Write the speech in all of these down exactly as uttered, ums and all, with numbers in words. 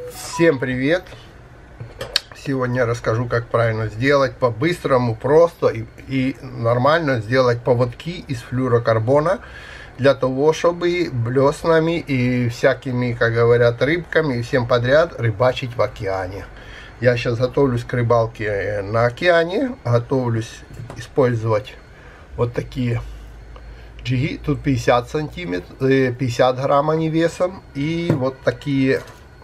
Всем привет! Сегодня я расскажу, как правильно сделать по-быстрому, просто и, и нормально сделать поводки из флюорокарбона для того, чтобы блеснами и всякими, как говорят, рыбками и всем подряд рыбачить в океане. Я сейчас готовлюсь к рыбалке на океане, готовлюсь использовать вот такие джиги, тут пятьдесят сантиметров, пятьдесят грамм они весом, и вот такие,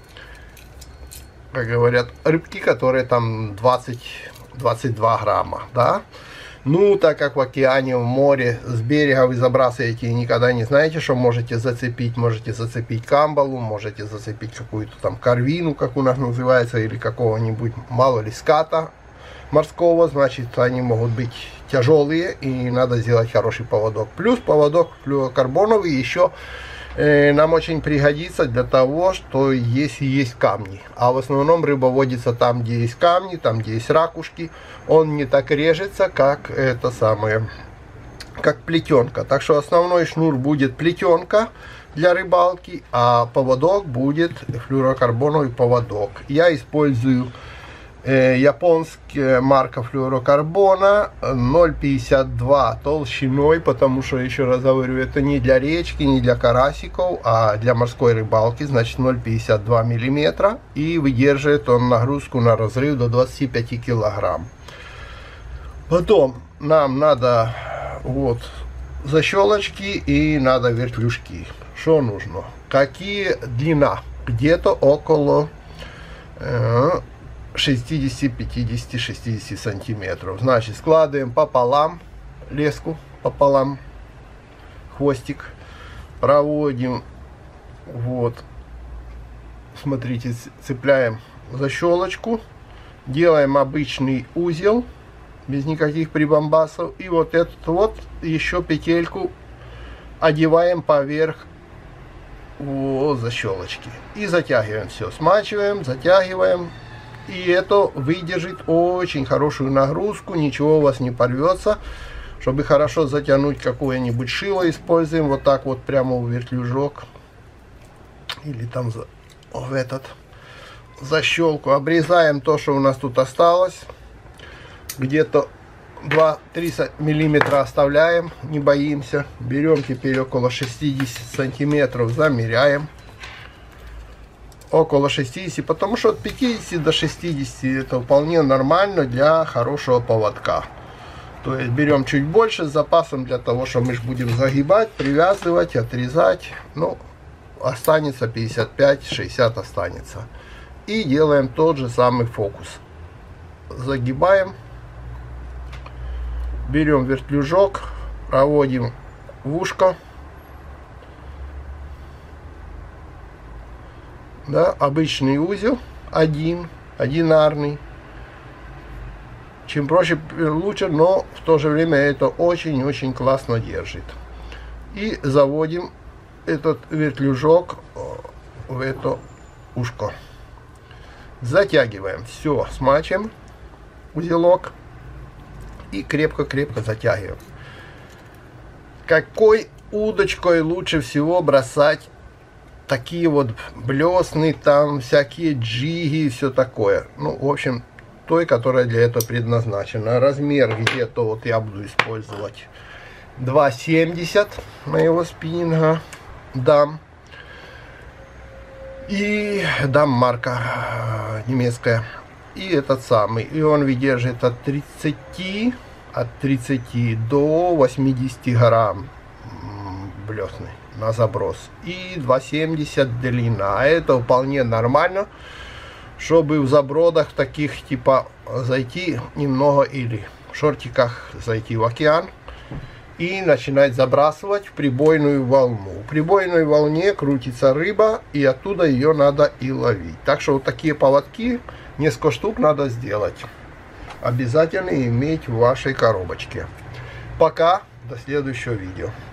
как говорят, рыбки, которые там двадцать-двадцать два грамма, да. Ну, так как в океане, в море, с берега вы забрасываете и никогда не знаете, что можете зацепить. Можете зацепить камбалу, можете зацепить какую-то там корвину, как у нас называется, или какого-нибудь, мало ли, ската морского. Значит, они могут быть тяжелые, и надо сделать хороший поводок. Плюс поводок флюорокарбоновый еще э, нам очень пригодится для того, что если есть камни. А в основном рыба водится там, где есть камни, там, где есть ракушки. Он не так режется, как это самое, как плетенка. Так что основной шнур будет плетенка для рыбалки, а поводок будет флюорокарбоновый поводок. Я использую э, японская марка флюорокарбона ноль пятьдесят два толщиной, потому что, еще раз говорю, это не для речки, не для карасиков, а для морской рыбалки. Значит, ноль пятьдесят два миллиметра, и выдерживает он нагрузку на разрыв до двадцати пяти килограмм. Потом нам надо вот защелочки и надо вертлюжки. Что нужно? Какие длина? Где-то около э, шестидесяти, пятидесяти, шестидесяти сантиметров. Значит, складываем пополам леску, пополам хвостик, проводим, вот, смотрите, цепляем защелочку, делаем обычный узел без никаких прибамбасов, и вот этот вот еще петельку одеваем поверх вот защелочки и затягиваем все, смачиваем, затягиваем, и это выдержит очень хорошую нагрузку, ничего у вас не порвется. Чтобы хорошо затянуть какое-нибудь шило, используем вот так вот прямо в вертлюжок или там за, в этот защелку, обрезаем то, что у нас тут осталось. Где-то два-три миллиметра оставляем, не боимся. Берем теперь около шестидесяти сантиметров, замеряем. Около шестидесяти, потому что от пятидесяти до шестидесяти это вполне нормально для хорошего поводка. То есть берем чуть больше с запасом для того, что мы же будем загибать, привязывать, отрезать. Ну, останется пятьдесят пять — шестьдесят останется. И делаем тот же самый фокус. Загибаем. Берем вертлюжок, проводим в ушко. Да, обычный узел, один, одинарный. Чем проще, лучше, но в то же время это очень-очень классно держит. И заводим этот вертлюжок в это ушко. Затягиваем. Все, смачиваем узелок. И крепко-крепко затягиваем. Какой удочкой лучше всего бросать такие вот блесны, там всякие джиги и все такое? Ну, в общем, той, которая для этого предназначена. Размер где-то вот я буду использовать два семьдесят моего спиннинга. Дам. И дам марка немецкая. И этот самый, и он выдержит от тридцати, от тридцати до восьмидесяти грамм блесны на заброс. И два семьдесят длина. А это вполне нормально, чтобы в забродах таких типа зайти немного, или в шортиках зайти в океан и начинать забрасывать в прибойную волну. В прибойной волне крутится рыба, и оттуда ее надо и ловить. Так что вот такие поводки, несколько штук надо сделать. Обязательно иметь в вашей коробочке. Пока, до следующего видео.